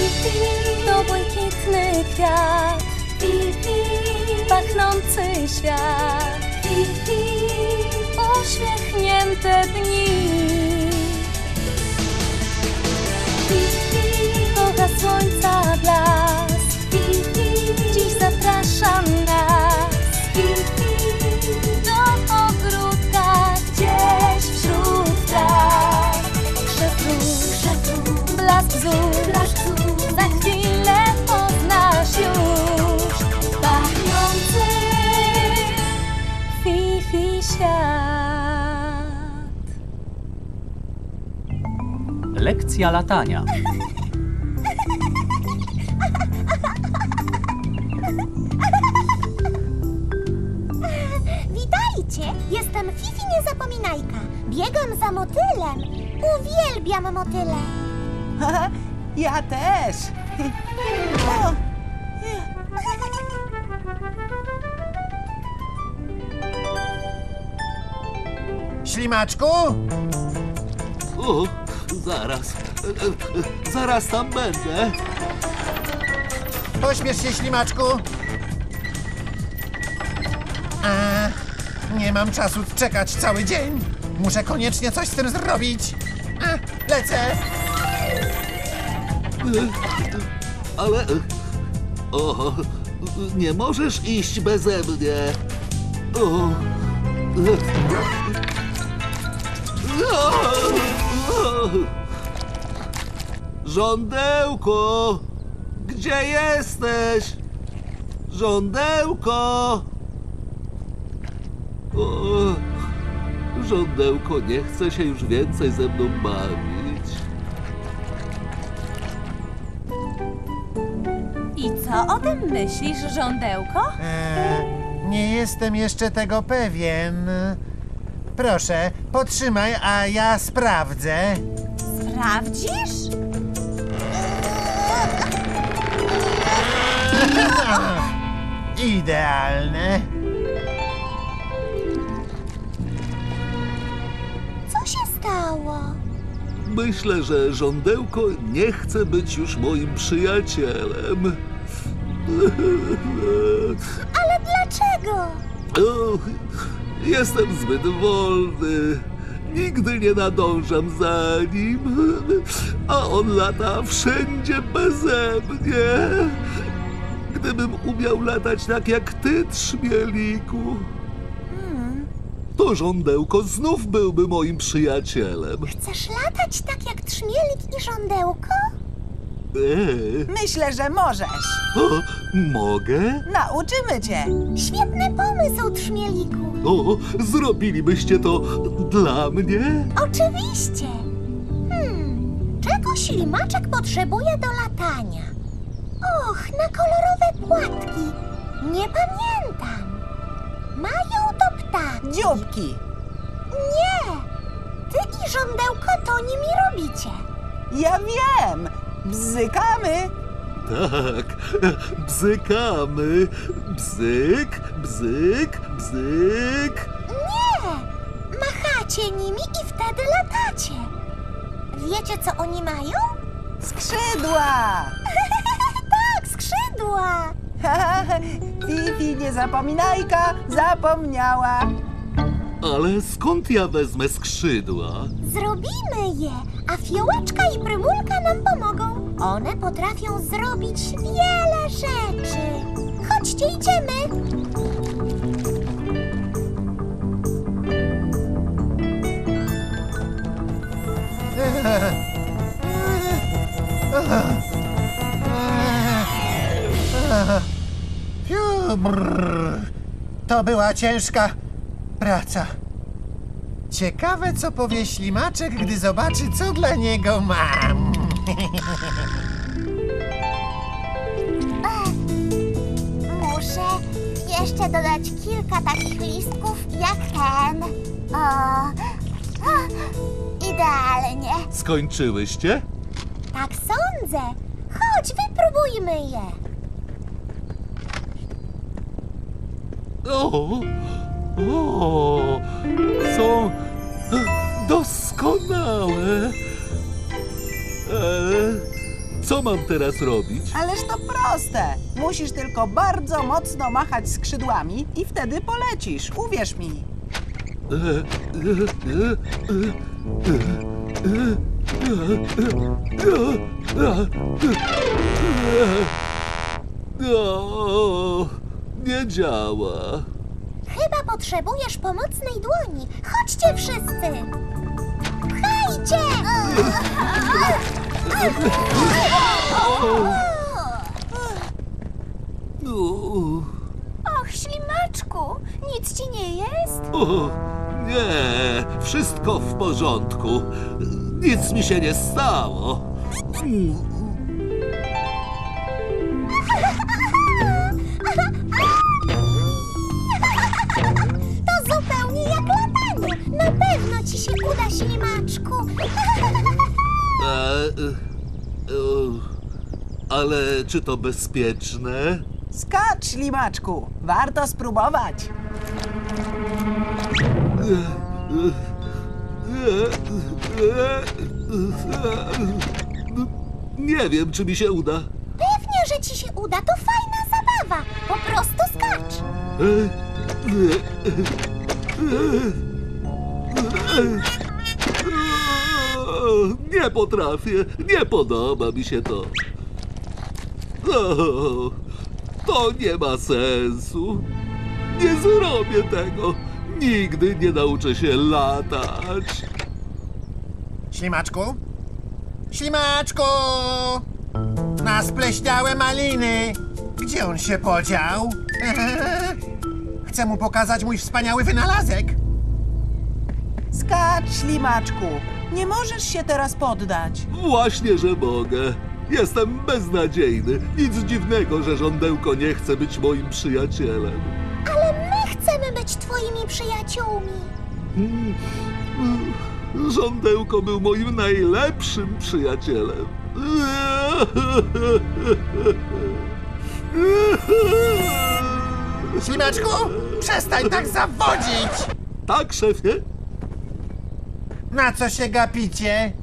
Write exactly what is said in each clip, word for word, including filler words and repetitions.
Fifi to błękitny kwiat, Fifi pachnący świat, Fifi uśmiechnięte dni. Fifi kocha słońca blask, Fifi dziś zaprasza nas, Fifi do ogródka gdzieś wśród traw. Krzew róż, krzew róż, blask wzór, blask wzór, za chwilę poznasz już pachnący Fifi świat. Lekcja latania. Witajcie! Jestem Fifi Niezapominajka. Biegam za motylem. Uwielbiam motyle. Ja też. O. Ślimaczku? O, zaraz. E, e, zaraz tam będę. Pośpiesz się, ślimaczku. A, nie mam czasu czekać cały dzień. Muszę koniecznie coś z tym zrobić. A, lecę. E, ale... e, O, nie możesz iść beze mnie. O. Żądełko! Gdzie jesteś? Żądełko! O, żądełko nie chce się już więcej ze mną bawić. I co o tym myślisz, żądełko? E, nie jestem jeszcze tego pewien. Proszę, potrzymaj, a ja sprawdzę. Sprawdzisz? Idealne. Co się stało? Myślę, że żądełko nie chce być już moim przyjacielem. Ale dlaczego? O, jestem zbyt wolny. Nigdy nie nadążam za nim, a on lata wszędzie beze mnie. Gdybym umiał latać tak jak ty, trzmieliku, to żądełko znów byłby moim przyjacielem. Chcesz latać tak jak trzmielik i żądełko? Eee, Myślę, że możesz. o, mogę? Nauczymy cię. Świetny pomysł, trzmieliku. O, zrobilibyście to dla mnie? Oczywiście. Hmm, czego ślimaczek potrzebuje do latania? Och, na kolorowe płatki. Nie pamiętam. Mają to ptaki. Dzióbki. Nie. Ty i żądełko to nimi robicie. Ja wiem. Bzykamy. Tak, bzykamy. Bzyk, bzyk, bzyk. Nie. Machacie nimi i wtedy latacie. Wiecie, co oni mają? Skrzydła. Tak, skrzydła. Fifi Niezapominajka zapomniała. Ale skąd ja wezmę skrzydła? Zrobimy je, a Fiołeczka i Prymulka nam pomogą. One potrafią zrobić wiele rzeczy. Chodźcie, idziemy. Fiu, brrr. To była ciężka praca. Ciekawe, co powie ślimaczek, gdy zobaczy, co dla niego mam. Muszę jeszcze dodać kilka takich listków jak ten. O, o, idealnie. Skończyłyście? Tak sądzę. Chodź, wypróbujmy je. O, o, są doskonałe. E, Co mam teraz robić? Ależ to proste. Musisz tylko bardzo mocno machać skrzydłami i wtedy polecisz. Uwierz mi. O, nie działa. Chyba potrzebujesz pomocnej dłoni. Chodźcie wszyscy! Pchajcie! O, Och, ślimaczku, nic ci nie jest? o, nie, wszystko w porządku. Nic mi się nie stało. To zupełnie jak latanie. Na pewno ci się uda, ślimaczku. E, e, e, ale czy to bezpieczne? Skacz, ślimaczku. Warto spróbować. Nie wiem, czy mi się uda. Pewnie, że ci się uda. To fajna zabawa. Po prostu skacz. Nie potrafię, nie podoba mi się to. O, to nie ma sensu. Nie zrobię tego. Nigdy nie nauczę się latać. Ślimaczku? Ślimaczku! Na spleśniałe maliny! Gdzie on się podział? Chcę mu pokazać mój wspaniały wynalazek. Skacz, ślimaczku. Nie możesz się teraz poddać. Właśnie, że mogę. Jestem beznadziejny. Nic dziwnego, że żądełko nie chce być moim przyjacielem. Ale my chcemy być twoimi przyjaciółmi. Żądełko był moim najlepszym przyjacielem. Ślimaczku, przestań tak zawodzić! Tak, szefie? Na co się gapicie?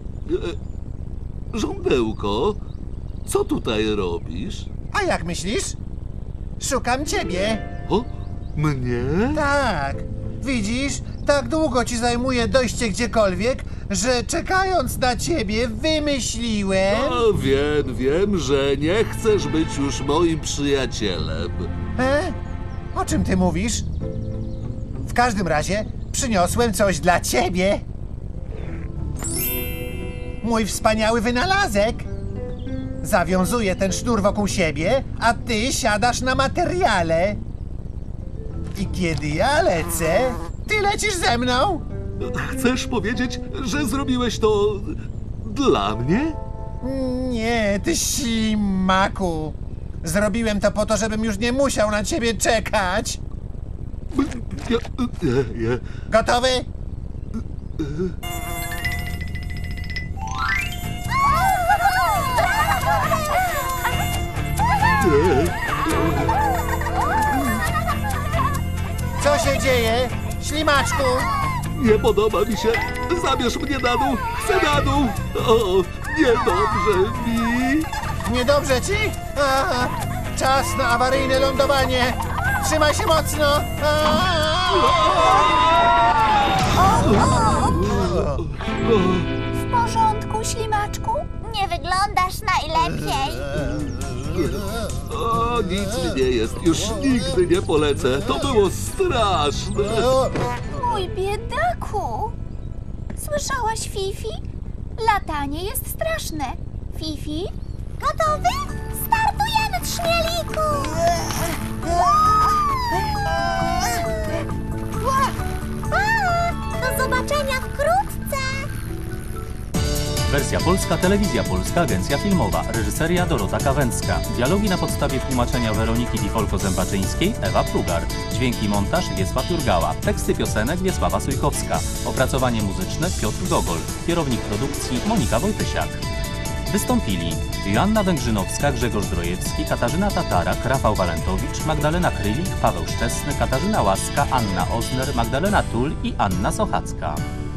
Żądełko, co tutaj robisz? A jak myślisz? Szukam ciebie. O, mnie? Tak. Widzisz, tak długo ci zajmuje dojście gdziekolwiek, że czekając na ciebie wymyśliłem... A, wiem, wiem, że nie chcesz być już moim przyjacielem. E? O czym ty mówisz? W każdym razie przyniosłem coś dla ciebie. Mój wspaniały wynalazek. Zawiązuję ten sznur wokół siebie, a ty siadasz na materiale. I kiedy ja lecę, ty lecisz ze mną. Chcesz powiedzieć, że zrobiłeś to dla mnie? Nie, ty ślimaku. Zrobiłem to po to, żebym już nie musiał na ciebie czekać. Ja, ja, ja. Gotowy? Co się dzieje? Ślimaczku? Nie podoba mi się. Zabierz mnie na dół. Chcę na dół. O, niedobrze mi. Niedobrze ci? Aha, czas na awaryjne lądowanie. Trzymaj się mocno. W porządku, ślimaczku? Nie wyglądasz najlepiej. O, nic mi nie jest. Już nigdy nie polecę. To było straszne. Mój biedaku. Słyszałaś, Fifi? Latanie jest straszne. Fifi? Gotowy? Startujemy, trzmieliku! Pa! Do zobaczenia wkrótce! Wersja polska, Telewizja Polska, Agencja Filmowa. Reżyseria Dorota Kawęcka. Dialogi na podstawie tłumaczenia Weroniki Difolko-Zębaczyńskiej, Ewa Plugar. Dźwięki i montaż Wiesław Jurgała. Teksty piosenek Wiesława Sujkowska. Opracowanie muzyczne Piotr Gogol. Kierownik produkcji Monika Wojtysiak. Wystąpili Joanna Węgrzynowska, Grzegorz Drojewski, Katarzyna Tatarak, Rafał Walentowicz, Magdalena Krylik, Paweł Szczesny, Katarzyna Łaska, Anna Ozner, Magdalena Tul i Anna Sochacka.